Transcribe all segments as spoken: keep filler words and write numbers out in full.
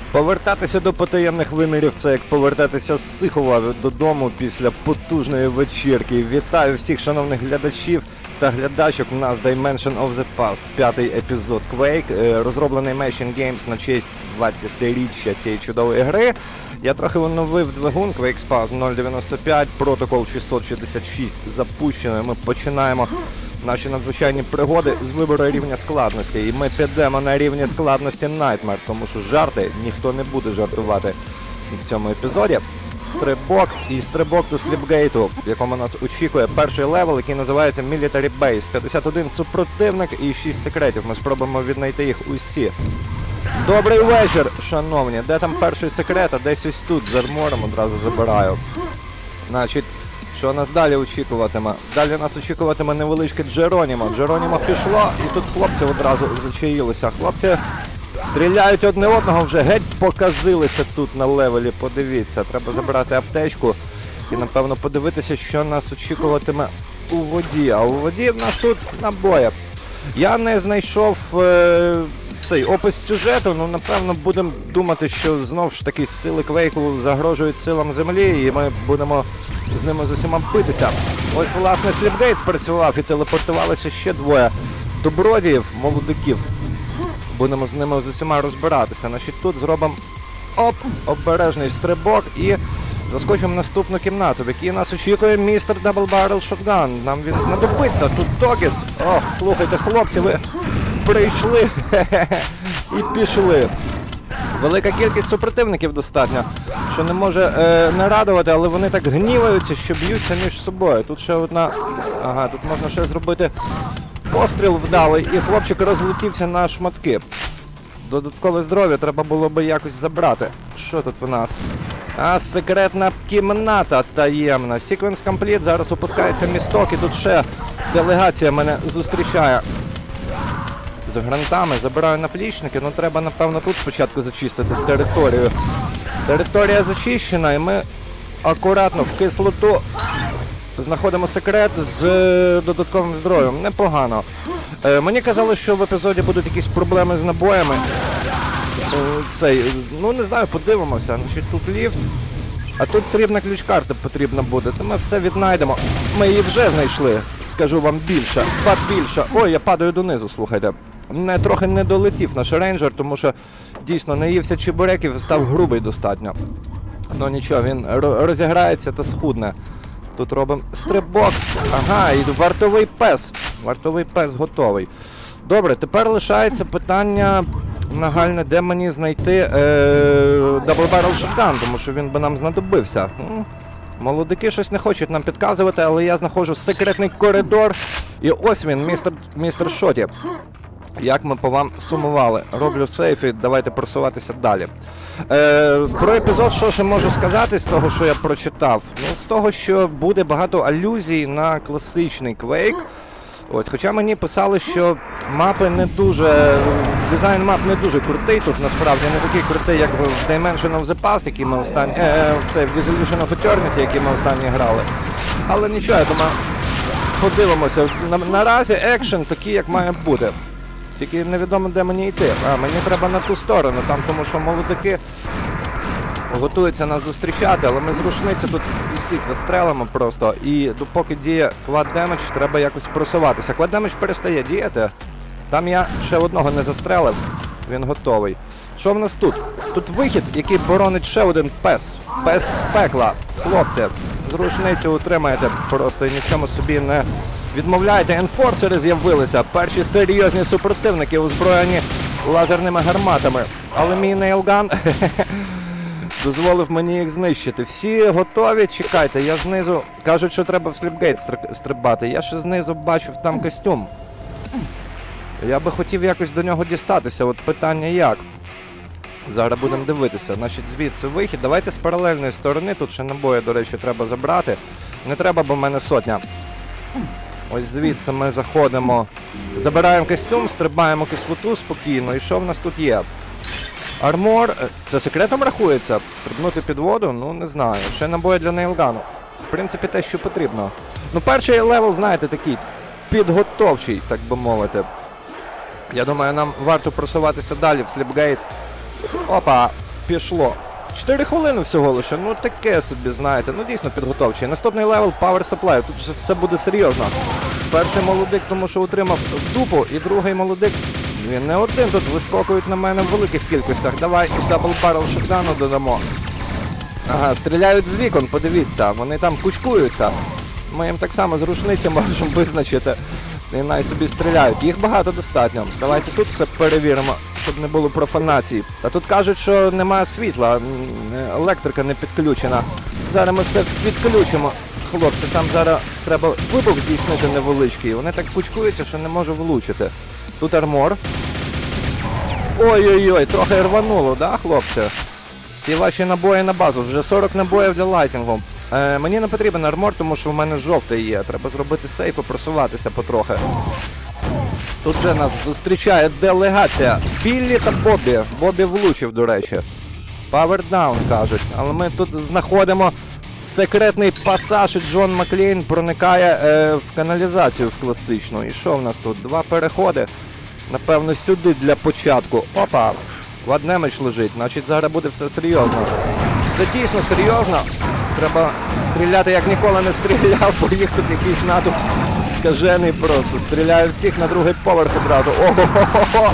Повертатися до потаємних вимірів – це як повертатися з Сихова додому після потужної вечірки. Вітаю всіх шановних глядачів та глядачок. У нас Dimension of the Past, п'ятий епізод Quake, розроблений Machine Games на честь двадцятиріччя цієї чудової гри. Я трохи оновив двигун QuakeSpace нуль дев'яносто п'ять, протокол шістсот шістдесят шість запущено. Ми починаємо наші надзвичайні пригоди з вибору рівня складності. І ми підемо на рівні складності Nightmare, тому що жарти ніхто не буде жартувати в цьому епізоді. Стрибок і стрибок до Сліпгейту, в якому нас очікує перший левел, який називається Military Base. п'ятдесят один супротивник і шість секретів. Ми спробуємо віднайти їх усі. Добрий вечір, шановні. Де там перший секрет? А десь ось тут, з армором одразу забираю. Значить, що нас далі очікуватиме? Далі нас очікуватиме невеличке Джеронімо. Джеронімо пішло, і тут хлопці одразу зачаїлися. Хлопці стріляють одне одного, вже геть показилися тут на левелі. Подивіться, треба забрати аптечку і, напевно, подивитися, що нас очікуватиме у воді. А у воді в нас тут набої. Я не знайшов е цей опис сюжету, ну, напевно, будемо думати, що знов ж таки сили Квейку загрожують силам Землі, і ми будемо з ними з усіма битися. Ось, власне, Сліпгейт спрацював і телепортувалися ще двоє добродіїв, молодиків. Будемо з ними з усіма розбиратися. Значить, тут зробимо оп, обережний стрибок і заскочимо в наступну кімнату, в якій нас очікує містер Double Barrel Shotgun. Нам він знадобиться. Тут Догіс. О, слухайте, хлопці, ви прийшли і пішли. Велика кількість супротивників достатньо, що не може е, не радувати, але вони так гніваються, що б'ються між собою. Тут ще одна... Ага, тут можна ще зробити постріл вдалий, і хлопчик розлетівся на шматки. Додаткове здоров'я треба було би якось забрати. Що тут в нас? А, секретна кімната таємна. Sequence Complete, зараз опускається місток, і тут ще делегація мене зустрічає з грантами. Забираю наплічники, ну треба, напевно, тут спочатку зачистити територію. Територія зачищена, і ми акуратно в кислоту знаходимо секрет з додатковим здоров'ям. Непогано. Е, мені казали, що в епізоді будуть якісь проблеми з набоями. Е, цей, ну не знаю, подивимося. Значить, тут ліфт, а тут срібна ключ-карта потрібна буде. То ми все віднайдемо. Ми її вже знайшли. Скажу вам більше, ба більше. Ой, я падаю донизу, слухайте. Не, трохи не долетів наш рейнджер, тому що дійсно наївся чебуреків і став грубий достатньо. Ну нічого, він розіграється та схудне. Тут робимо стрибок. Ага, і вартовий пес. Вартовий пес готовий. Добре, тепер лишається питання нагальне, де мені знайти е Double Barrel Shotgun, тому що він би нам знадобився. Молодики щось не хочуть нам підказувати, але я знаходжу секретний коридор. І ось він, містер, містер Шоті. Як ми по вам сумували. Роблю сейф і давайте просуватися далі. Е, про епізод що ще можу сказати з того, що я прочитав? Ну, з того, що буде багато алюзій на класичний Quake. Ось, хоча мені писали, що мапи не дуже... Дизайн мап не дуже крутий тут, насправді, не такий крутий, як в Dimension of the Past, який ми останні... Е, в цей, в Dissolution of Eternity, який ми останні грали. Але нічого, я думаю, подивимося. На, наразі екшен такий, як має бути. Тільки невідомо, де мені йти. А, мені треба на ту сторону, там, тому що молодики готуються нас зустрічати, але ми з рушниці тут усіх застрелимо просто. І допоки діє Quad Damage, треба якось просуватися. Quad Damage перестає діяти. Там я ще одного не застрелив, він готовий. Що в нас тут? Тут вихід, який боронить ще один пес. Пес з пекла. Хлопці, з рушниці утримаєте просто і ні в чому собі не відмовляєте. Енфорсери з'явилися. Перші серйозні супротивники, озброєні лазерними гарматами. Але мій нейлган дозволив мені їх знищити. Всі готові? Чекайте, я знизу... Кажуть, що треба в Сліпгейт стрибати. Я ще знизу бачив там костюм. Я би хотів якось до нього дістатися. От питання як? Зараз будемо дивитися. Значить, звідси вихід. Давайте з паралельної сторони. Тут ще набої, до речі, треба забрати. Не треба, бо в мене сотня. Ось звідси ми заходимо. Забираємо костюм, стрибаємо кислоту спокійно. І що в нас тут є? Армор. Це секретом рахується? Стрибнути під воду? Ну, не знаю. Ще набої для нейлгану. В принципі, те, що потрібно. Ну, перший левел, знаєте, такий підготовчий, так би мовити. Я думаю, нам варто просуватися далі в Сліпгейт. Опа! пішло. чотири хвилини всього лише, ну таке собі, знаєте, ну дійсно підготовчий. Наступний левел Power Supply, тут же все буде серйозно. Перший молодик, тому що утримав в дупу, і другий молодик, він не один, тут вискокують на мене в великих кількостях. Давай із Double Barrel шотгану додамо. Ага, стріляють з вікон, подивіться, вони там кучкуються. Ми їм так само з рушниці можемо визначити. І най собі стріляють. Їх багато достатньо. Давайте тут все перевіримо, щоб не було профанації. А тут кажуть, що немає світла, електрика не підключена. Зараз ми все відключимо. Хлопці, там зараз треба вибух здійснити невеличкий. Вони так кучкуються, що не можу влучити. Тут армор. Ой-ой-ой, трохи рвануло, да, хлопці? Всі ваші набої на базу. Вже сорок набоїв для лайтінгу. Е, мені не потрібен армор, тому що в мене жовтий є. Треба зробити сейф і просуватися потрохи. Тут же нас зустрічає делегація. Біллі та Бобі. Бобі влучив, до речі. Power down, кажуть. Але ми тут знаходимо секретний пасаж, і Джон Маклейн проникає е, в каналізацію в класичну. І що в нас тут? Два переходи. Напевно, сюди для початку. Опа! Ваднемич лежить. Значить, зараз буде все серйозно. Все дійсно серйозно. Треба стріляти, як ніколи не стріляв, бо їх тут якийсь натовп скажений просто. Стріляю всіх на другий поверх одразу. Ого-го-го-го!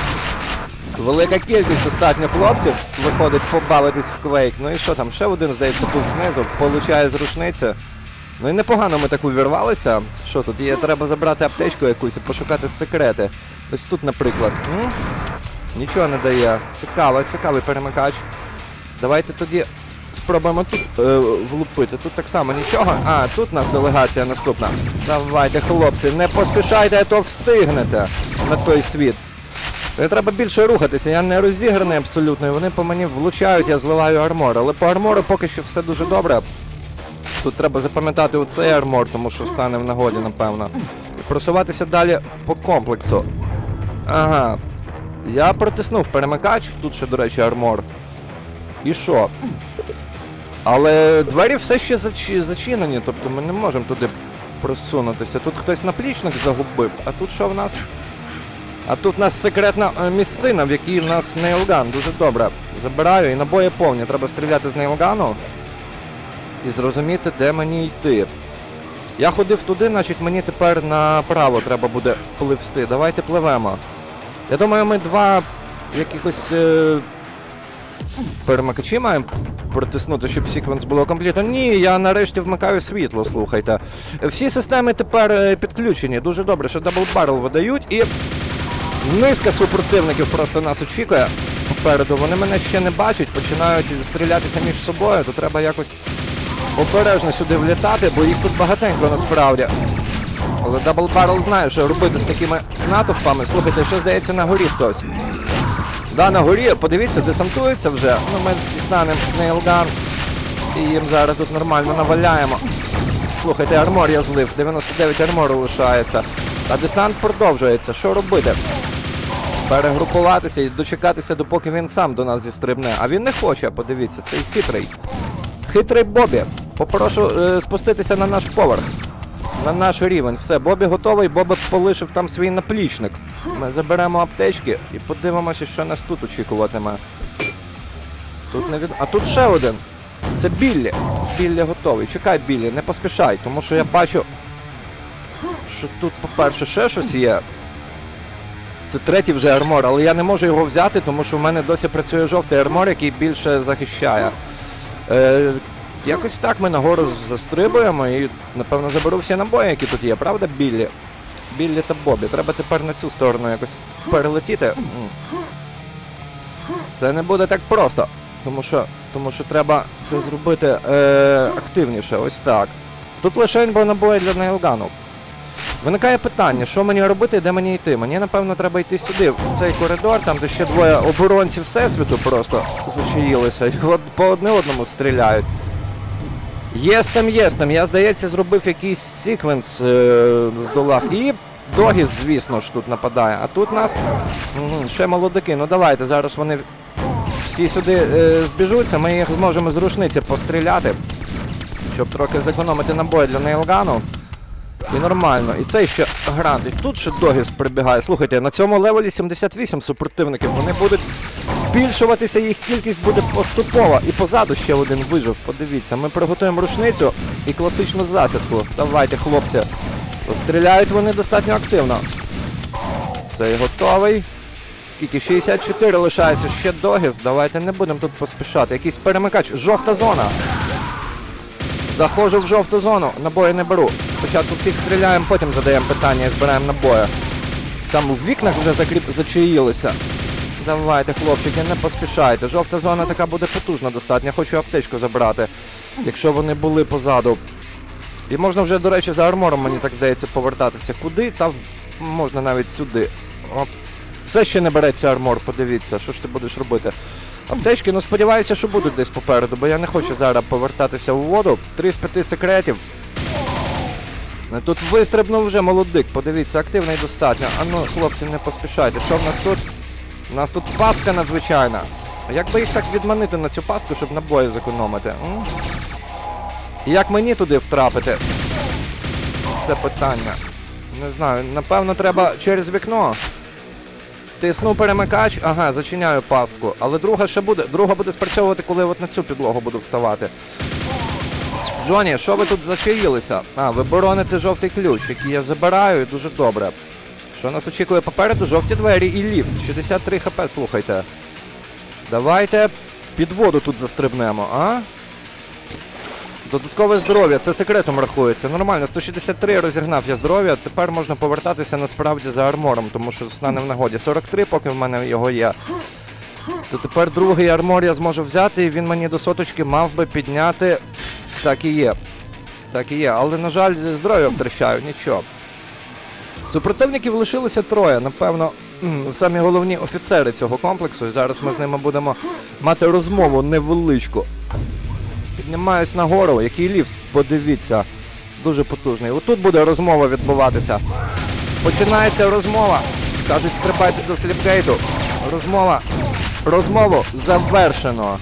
Велика кількість достатньо хлопців виходить побавитись в Quake. Ну і що там, ще один, здається, був знизу, получає з рушниці. Ну і непогано ми так увірвалися. Що тут є? Треба забрати аптечку якусь і пошукати секрети. Ось тут, наприклад. М? Нічого не дає. Цікавий, цікавий перемикач. Давайте тоді спробуємо тут е, влупити. Тут так само нічого. А, тут у нас делегація наступна. Давайте, хлопці, не поспішайте, а то встигнете на той світ. Не треба більше рухатися, я не розіграний абсолютно, і вони по мені влучають, я зливаю армор. Але по армору поки що все дуже добре. Тут треба запам'ятати оцей армор, тому що стане в нагоді, напевно. І просуватися далі по комплексу. Ага. Я протиснув перемикач, тут ще, до речі, армор. І що? Але двері все ще зач... зачинені, тобто ми не можемо туди просунутися. Тут хтось наплічник загубив, а тут що в нас? А тут у нас секретна місцина, в якій в нас нейлган. Дуже добре. Забираю і набої повні. Треба стріляти з нейлгану і зрозуміти, де мені йти. Я ходив туди, значить мені тепер направо треба буде пливсти. Давайте пливемо. Я думаю, ми два якихось е... перемикачі маємо протиснути, щоб секвенс було комплітно. Ні, я нарешті вмикаю світло, слухайте. Всі системи тепер підключені. Дуже добре, що Double Barrel видають і низка супротивників просто нас очікує попереду. Вони мене ще не бачать, починають стрілятися між собою, то треба якось обережно сюди влітати, бо їх тут багатенько насправді. Але Double Barrel знає, що робити з такими натовпами. Слухайте, що здається на горі хтось. Да, на горі, подивіться, десантується вже. Ну, ми дістанемо нейлган і їм зараз тут нормально наваляємо. Слухайте, армор я злив, дев'яносто дев'ять армору лишається. А десант продовжується. Що робити? Перегрупуватися і дочекатися, допоки він сам до нас зістрибне. А він не хоче, подивіться, цей хитрий. Хитрий Бобі. Попрошу е, спуститися на наш поверх. На наш рівень. Все, Бобі готовий, Бобі полишив там свій наплічник. Ми заберемо аптечки і подивимося, що нас тут очікуватиме. Тут не від... А тут ще один. Це Біллі. Біллі готовий. Чекай, Біллі, не поспішай, тому що я бачу, що тут, по-перше, ще щось є. Це третій вже армор, але я не можу його взяти, тому що в мене досі працює жовтий армор, який більше захищає. Е, якось так ми нагору застрибуємо і, напевно, заберу всі набої, які тут є. Правда, Біллі? Біллі та Бобі. Треба тепер на цю сторону якось перелетіти. Це не буде так просто, тому що, тому що треба це зробити е, активніше. Ось так. Тут лише набої для нейлгану. Виникає питання, що мені робити і де мені йти. Мені, напевно, треба йти сюди, в цей коридор, там де ще двоє оборонців Всесвіту просто зачаїлися і от по одне одному стріляють. Єстем, єстем. Я, здається, зробив якийсь секвенс, е здолав. І Догіс, звісно ж, тут нападає. А тут нас угу, ще молодики. Ну давайте, зараз вони всі сюди е збіжуться, ми їх зможемо з рушниці постріляти, щоб трохи зекономити набої для нейлгану. І нормально. І цей ще грант. І тут ще Догіс прибігає. Слухайте, на цьому левелі сімдесят вісім супротивників. Вони будуть збільшуватися їх кількість буде поступово. І позаду ще один вижив, подивіться. Ми приготуємо рушницю і класичну засідку. Давайте, хлопці. Стріляють вони достатньо активно. Цей готовий. Скільки? шістдесят чотири лишається. Ще Догіс. Давайте не будемо тут поспішати. Якийсь перемикач. Жовта зона. Заходжу в жовту зону. Набої не беру. Спочатку всіх стріляємо, потім задаємо питання і збираємо набої. Там у вікнах вже закріп... зачаїлися. Давайте, хлопчики, не поспішайте. Жовта зона така буде потужна достатньо. Хочу аптечку забрати, якщо вони були позаду. І можна вже, до речі, за армором, мені так здається, повертатися. Куди? Та в... можна навіть сюди. Оп. Все ще не береться армор, подивіться, що ж ти будеш робити. Аптечки, ну сподіваюся, що будуть десь попереду, бо я не хочу зараз повертатися у воду. Три з п'яти секретів. Тут вистрибнув вже молодик, подивіться, активний достатньо. А ну, хлопці, не поспішайте. Що в нас тут? У нас тут пастка надзвичайна. Як би їх так відманити на цю пастку, щоб набої зекономити? М? І як мені туди втрапити? Це питання. Не знаю, напевно, треба через вікно. Тисну перемикач, ага, зачиняю пастку. Але друга ще буде, друга буде спрацьовувати, коли от на цю підлогу буду вставати. Джоні, що ви тут зачаїлися? А, ви бороните жовтий ключ, який я забираю, і дуже добре. Що нас очікує попереду? Жовті двері і ліфт. шістдесят три хп, слухайте. Давайте під воду тут застрибнемо, а? Додаткове здоров'я, це секретом рахується. Нормально, сто шістдесят три розігнав я здоров'я, тепер можна повертатися насправді за армором, тому що стане в нагоді. сорок три, поки в мене його є. То тепер другий армор я зможу взяти, і він мені до соточки мав би підняти. Так і є. Так і є, але, на жаль, здоров'я втрачаю, нічого. Супротивників лишилося троє, напевно, самі головні офіцери цього комплексу, і зараз ми з ними будемо мати розмову невеличку. Піднімаюсь нагору, який ліфт, подивіться, дуже потужний. Отут буде розмова відбуватися. Починається розмова. Кажуть, стрибайте до сліпгейту. Розмова. Розмову завершено.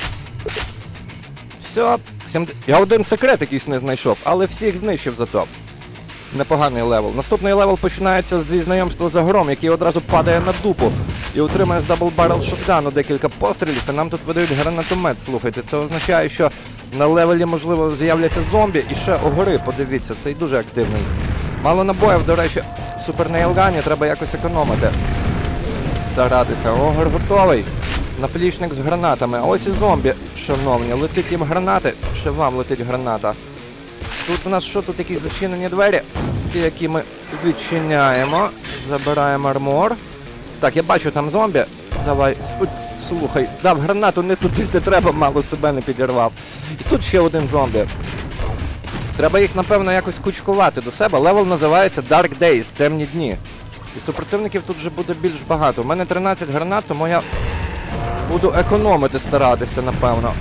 Все. Я один секрет якийсь не знайшов, але всіх знищив зато. Непоганий левел. Наступний левел починається зі знайомства з Агром, який одразу падає на дупу і отримає з дабл-баррел шотгану декілька пострілів, і нам тут видають гранатомет. Слухайте, це означає, що на левелі, можливо, з'являться зомбі і ще огори, подивіться, цей дуже активний. Мало набоїв, до речі, супер нейлгані, треба якось економити. Старатися. Огор готовий. Наплічник з гранатами. А ось і зомбі, шановні. Летить їм гранати, ще вам летить граната. Тут у нас що, тут якісь зачинені двері, які ми відчиняємо. Забираємо армор. Так, я бачу там зомбі. Давай, Ой, слухай, дав гранату не туди, де треба, мало себе не підірвав. І тут ще один зомбі. Треба їх, напевно, якось кучкувати до себе. Левел називається Dark Days, темні дні. І супротивників тут вже буде більш багато. У мене тринадцять гранат, тому я буду економити, старатися, напевно.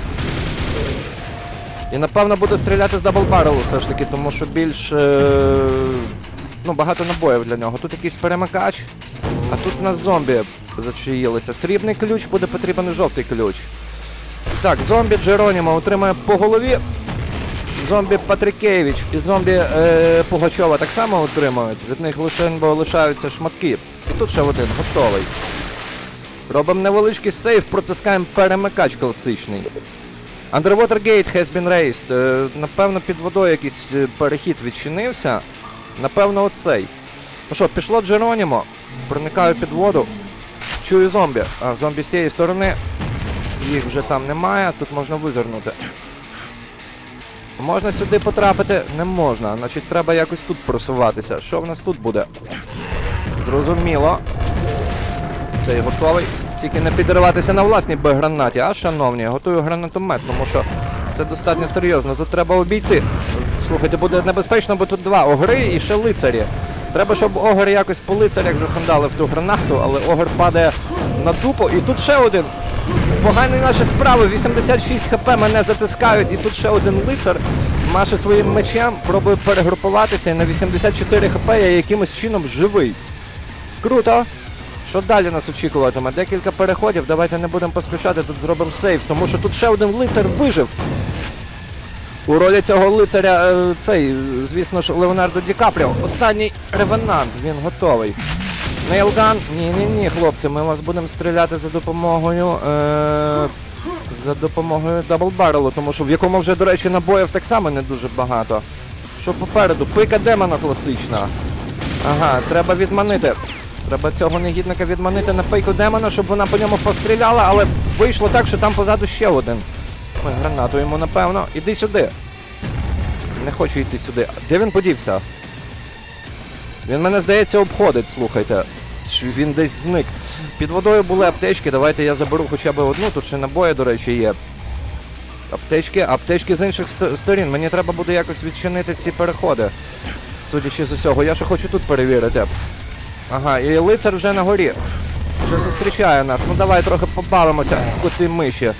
І, напевно, буду стріляти з дабл-баррелу все ж таки, тому що більш, е... ну, багато набоїв для нього. Тут якийсь перемикач, а тут у нас зомбі зачаїлися. Срібний ключ, буде потрібен жовтий ключ. Так, зомбі Джеронімо отримає по голові. Зомбі Патрикевич і зомбі е... Пугачова так само отримують. Від них лише лишаються шматки. І тут ще один, готовий. Робимо невеличкий сейф, протискаємо перемикач класичний. Underwater Gate has been raised. Е, напевно, під водою якийсь перехід відчинився. Напевно, оцей. Ну що, пішло Джеронімо. Проникаю під воду. Чую зомбі. А, зомбі з тієї сторони. Їх вже там немає. Тут можна визирнути. Можна сюди потрапити? Не можна. Значить, треба якось тут просуватися. Що в нас тут буде? Зрозуміло. Цей готовий. Тільки не підриватися на власній б-гранаті. А, шановні, готую гранатомет, тому що все достатньо серйозно. Тут треба обійти. Слухайте, буде небезпечно, бо тут два огри і ще лицарі. Треба, щоб огр якось по лицарях засандалив ту гранату, але огр падає на дупу. І тут ще один. Погані наші справи. вісімдесят шість хп мене затискають. І тут ще один лицар маше своїм мечем, пробує перегрупуватися. І на вісімдесят чотири хп я якимось чином живий. Круто. Що далі нас очікуватиме? Декілька переходів, давайте не будемо поспішати, тут зробимо сейф, тому що тут ще один лицар вижив. У ролі цього лицаря, цей, звісно ж, Леонардо Ді Капріо. Останній ревенант, він готовий. Нейлган. Ні-ні-ні, хлопці, ми вас будемо стріляти за допомогою... Е... За допомогою даблбарелу, тому що в якому вже, до речі, набоїв так само не дуже багато. Що попереду? Пика демона класична. Ага, треба відманити. Треба цього негідника відманити на пейку демона, щоб вона по ньому постріляла, але вийшло так, що там позаду ще один. Ми гранату йому, напевно. Іди сюди. Не хочу йти сюди. Де він подівся? Він мене, здається, обходить, слухайте. Він десь зник. Під водою були аптечки, давайте я заберу хоча б одну, тут ще набої, до речі, є. Аптечки, аптечки з інших сторін. Мені треба буде якось відчинити ці переходи. Судячи з усього, я ще хочу тут перевірити. Ага, і лицар вже на горі. Вже зустрічає нас. Ну давай трохи побавимося в коти миші.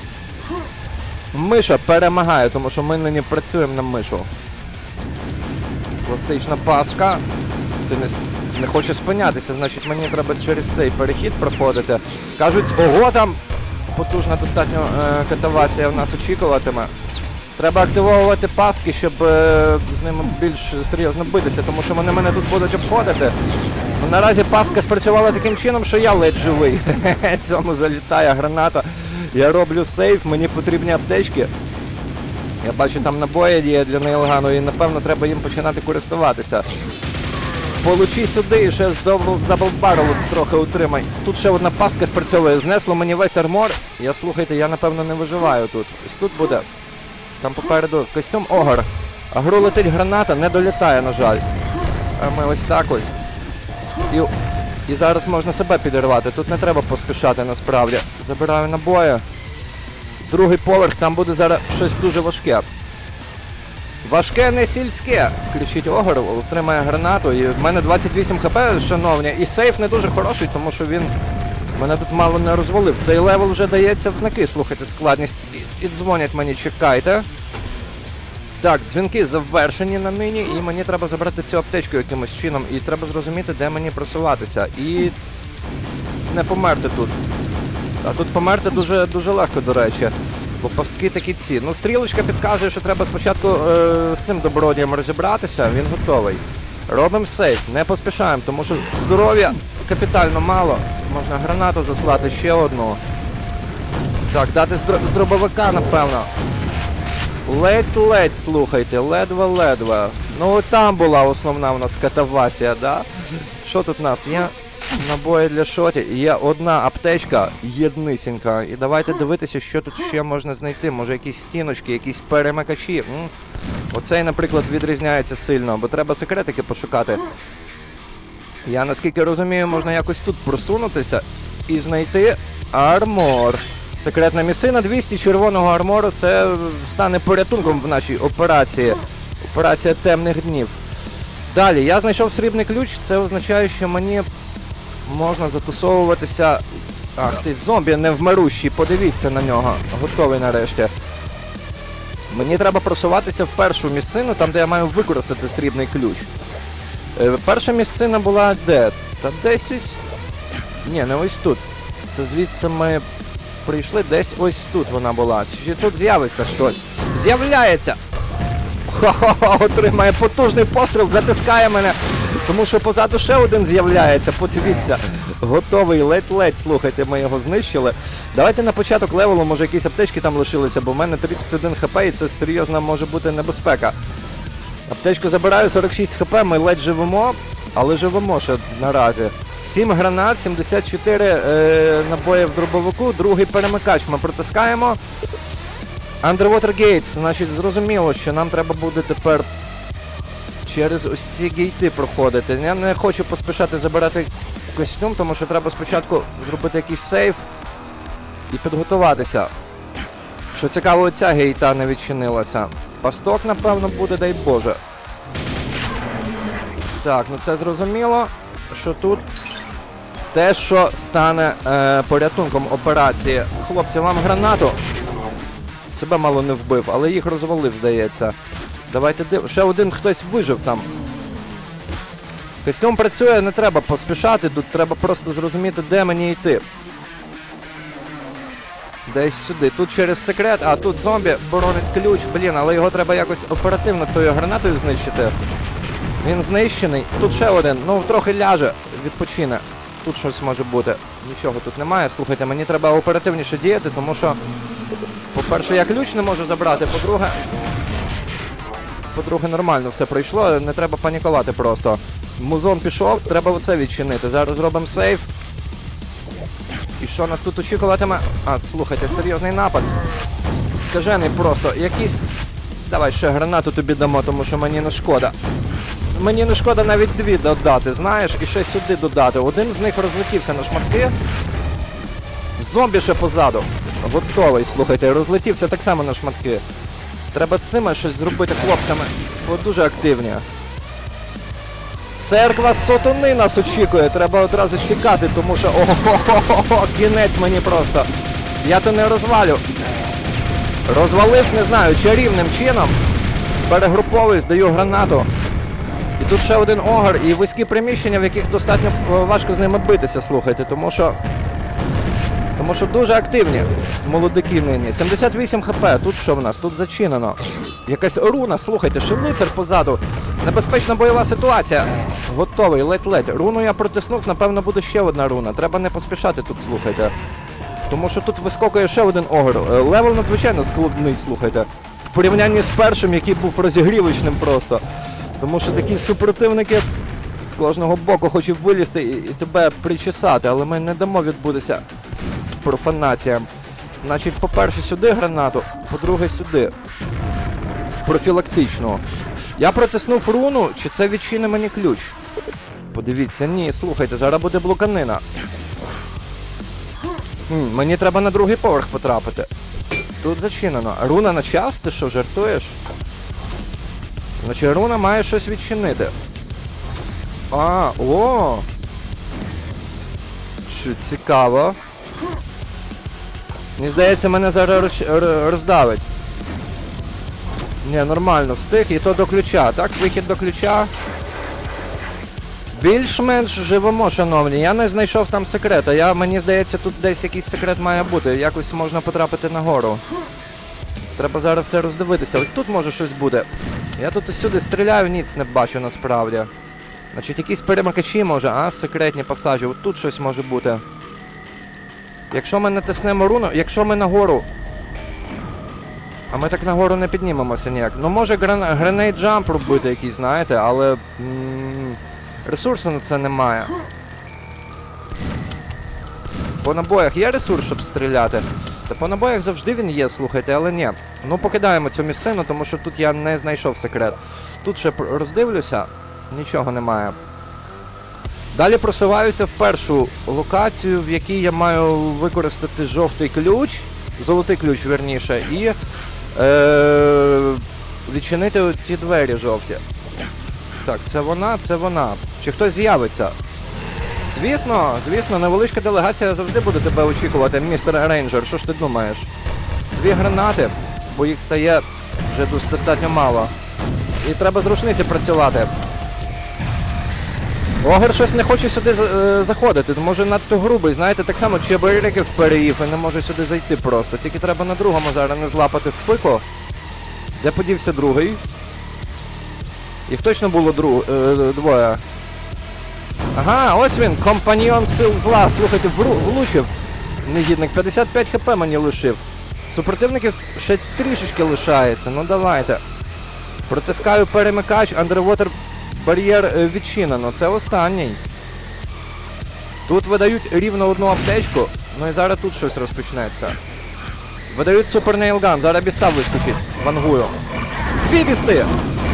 Миша перемагає, тому що ми нині працюємо на мишу. Класична пастка. Ти не, не хочеш спинятися, значить мені треба через цей перехід проходити. Кажуть, ого, там потужна достатньо е, катавасія в нас очікуватиме. Треба активовувати пастки, щоб е, з ними більш серйозно битися, тому що вони мене тут будуть обходити. Ну, наразі пастка спрацювала таким чином, що я ледь живий. Цьому залітає граната. Я роблю сейф, мені потрібні аптечки. Я бачу, там набої є для нейлгану і, напевно, треба їм починати користуватися. Получи сюди і ще з даблбарелу трохи утримай. Тут ще одна пастка спрацьовує. Знесло мені весь армор. Я, слухайте, я, напевно, не виживаю тут. Ось тут буде. Там попереду костюм огар. А гру летить граната, не долітає, на жаль. А ми ось так ось. І, і зараз можна себе підірвати. Тут не треба поспішати, насправді. Забираю набої. Другий поверх, там буде зараз щось дуже важке. Важке, не сільське! Кричить огар, отримає гранату. І в мене двадцять вісім хп, шановні. І сейф не дуже хороший, тому що він мене тут мало не розвалив. Цей левел вже дається в знаки, слухайте, складність. І, і дзвонять мені, чекайте. Так, дзвінки завершені на нині, і мені треба забрати цю аптечку якимось чином. І треба зрозуміти, де мені просуватися. І не померти тут. А тут померти дуже, дуже легко, до речі. Бо пастки такі ці. Ну, стрілочка підказує, що треба спочатку е, з цим добродієм розібратися. Він готовий. Робимо сейф, не поспішаємо, тому що здоров'я капітально мало. Можна гранату заслати, ще одну. Так, дати з дробовика, напевно. Ледь-ледь, слухайте, ледве-ледве. Ну, там була основна у нас катавасія, да? Що тут у нас є? Набої для шоті. Є одна аптечка, єднисінька. І давайте дивитися, що тут ще можна знайти. Може якісь стіночки, якісь перемикачі. М? Оцей, наприклад, відрізняється сильно, бо треба секретики пошукати. Я, наскільки розумію, можна якось тут просунутися і знайти армор. Секретна місцина двісті червоного армору. Це стане порятунком в нашій операції. Операція темних днів. Далі, я знайшов срібний ключ. Це означає, що мені можна затусовуватися. Ах ти, зомбі невмирущий, подивіться на нього. Готовий нарешті. Мені треба просуватися в першу місцину, там де я маю використати срібний ключ. Е, перша місцина була де? Та десь ось... Ні, не ось тут. Це звідси ми прийшли, десь ось тут вона була. Чи тут з'явиться хтось? З'являється! Хо-хо-хо, отримає потужний постріл, затискає мене. Тому що позаду ще один з'являється, подивіться. Готовий, ледь-ледь, слухайте, ми його знищили. Давайте на початок левелу, може якісь аптечки там лишилися, бо в мене тридцять один хп і це серйозна може бути небезпека. Аптечку забираю, сорок шість хп, ми ледь живемо, але живемо ще наразі. сім гранат, сімдесят чотири е, набої в дробовику, другий перемикач ми протискаємо. Underwater Gates, значить зрозуміло, що нам треба буде тепер через ось ці гейти проходити. Я не хочу поспішати забирати костюм, тому що треба спочатку зробити якийсь сейф і підготуватися. Що цікаво, оця гейта не відчинилася. Пасток, напевно, буде, дай Боже. Так, ну це зрозуміло, що тут те, що стане е, порятунком операції. Хлопці, вам гранату. Себе мало не вбив, але їх розвалив, здається. Давайте див... Ще один хтось вижив там. Костюм працює, не треба поспішати, тут треба просто зрозуміти, де мені йти. Десь сюди. Тут через секрет, а тут зомбі боронить ключ. Блін, але його треба якось оперативно тою гранатою знищити. Він знищений. Тут ще один, ну трохи ляже. відпочине. Тут щось може бути. Нічого тут немає. Слухайте, мені треба оперативніше діяти, тому що, по-перше, я ключ не можу забрати, по-друге... По-друге, нормально все пройшло, не треба панікувати просто. Музон пішов, треба оце відчинити. Зараз зробимо сейф. І що нас тут очікуватиме? А, слухайте, серйозний напад. Скажений просто. Якийсь... Давай ще гранату тобі дамо, тому що мені не шкода. Мені не шкода навіть дві додати, знаєш, і ще сюди додати. Один з них розлетівся на шматки. Зомбі ще позаду. Готовий, слухайте, розлетівся так само на шматки. Треба з цими щось зробити хлопцями, бо дуже активні. Церква Сотони нас очікує, треба одразу тікати, тому що... Ого-го-го-го, кінець мені просто. Я то не розвалю. Розвалив, не знаю, чарівним чином. Перегруповуюсь, даю гранату. І тут ще один огр і вузькі приміщення, в яких достатньо важко з ними битися, слухайте, тому що... Тому що дуже активні молодики нині. сімдесят вісім хп, тут що в нас? Тут зачинено. Якась руна, слухайте, ще лицар позаду. Небезпечна бойова ситуація. Готовий, ледь-ледь. Руну я протиснув, напевно буде ще одна руна. Треба не поспішати тут, слухайте. Тому що тут вискокує ще один огр. Левел надзвичайно складний, слухайте. В порівнянні з першим, який був розігрівочним просто. Тому що такі супротивники з кожного боку хочуть вилізти і, і тебе причесати, але ми не дамо відбутися профанаціям. Значить, по-перше, сюди гранату, по-друге, сюди. Профілактично. Я протиснув руну, чи це відчине мені ключ? Подивіться, ні, слухайте, зараз буде блоканина. Хм, мені треба на другий поверх потрапити. Тут зачинено. Руна на час? Ти що, жартуєш? Значить, руна має щось відчинити. А, о! Що цікаво. Мені здається, мене зараз роз... роздавить. Ні, нормально, встиг, і то до ключа. Так, вихід до ключа. Більш-менш живемо, шановні. Я не знайшов там секрета. Я, мені здається, тут десь якийсь секрет має бути. Якось можна потрапити нагору. Треба зараз все роздивитися. Ось тут може щось буде. Я тут і сюди стріляю, ніц не бачу насправді. Значить, якісь перемикачі може, а? Секретні пасажі. Ось тут щось може бути. Якщо ми натиснемо руну, якщо ми нагору... А ми так нагору не піднімемося ніяк. Ну може гран... гранейд джамп робити якийсь, знаєте, але... М -м, ресурсу на це немає. По набоях є ресурс, щоб стріляти? Та по набоях завжди він є, слухайте, але ні. Ну покидаємо цю місцину, тому що тут я не знайшов секрет. Тут ще роздивлюся, нічого немає. Далі просуваюся в першу локацію, в якій я маю використати жовтий ключ, золотий ключ, вірніше, і е відчинити ті двері жовті. Так, це вона, це вона. Чи хтось з'явиться? Звісно, звісно, невеличка делегація завжди буде тебе очікувати, містер Рейнджер. Що ж ти думаєш? Дві гранати, бо їх стає вже достатньо мало. І треба з рушниці працювати. Огр щось не хоче сюди е заходити, може надто грубий, знаєте, так само чебуреків переїв і не може сюди зайти просто. Тільки треба на другому зараз не злапати в пику. Де подівся другий? Їх точно було друг, е двоє. Ага, ось він, компаньйон сил зла. Слухайте, влучив. Негідник, п'ятдесят п'ять хп мені лишив. Супротивників ще трішечки лишається, ну давайте. Протискаю перемикач, Underwater бар'єр відчинено, це останній. Тут видають рівно одну аптечку, ну і зараз тут щось розпочнеться. Видають супер нейлган, зараз біста вискочить, вангую. Дві бісти!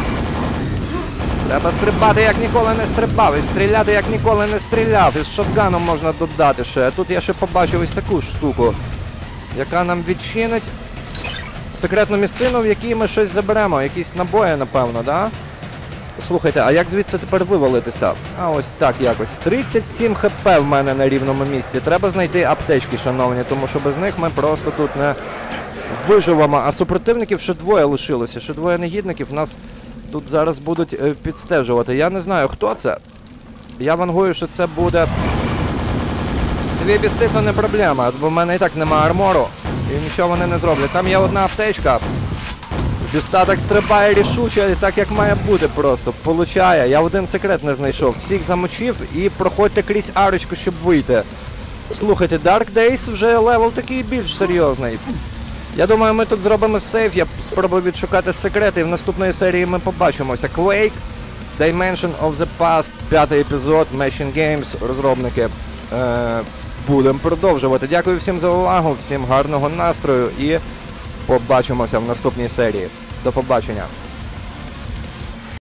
Треба стрибати, як ніколи не стрибав, і стріляти, як ніколи не стріляв. І з шотганом можна додати ще. Тут я ще побачив ось таку штуку, яка нам відчинить секретну місцину, в якій ми щось заберемо. Якісь набої, напевно, да? Слухайте, а як звідси тепер вивалитися? А ось так якось. тридцять сім хп в мене на рівному місці. Треба знайти аптечки, шановні, тому що без них ми просто тут не виживемо. А супротивників ще двоє лишилося, ще двоє негідників нас тут зараз будуть е, підстежувати. Я не знаю, хто це. Я вангую, що це буде... Дві бісти то не проблема, бо в мене і так немає армору. І нічого вони не зроблять. Там є одна аптечка. Біста так стрибає рішуче, так як має бути просто. Получає. Я один секрет не знайшов. Всіх замочив і проходьте крізь арочку, щоб вийти. Слухайте, Dark Days вже левел такий більш серйозний. Я думаю, ми тут зробимо сейф, я спробую відшукати секрети, і в наступної серії ми побачимося. Quake, Dimension of the Past, п'ятий епізод, Machine Games, розробники. Е, будемо продовжувати. Дякую всім за увагу, всім гарного настрою і побачимося в наступній серії. До побачення.